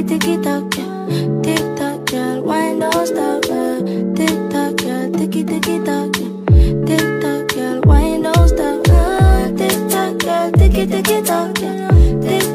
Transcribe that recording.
tiki tock, yeah. Tick tock, girl, wine don't stop, yeah. Tick tock, girl, tiki tock, yeah.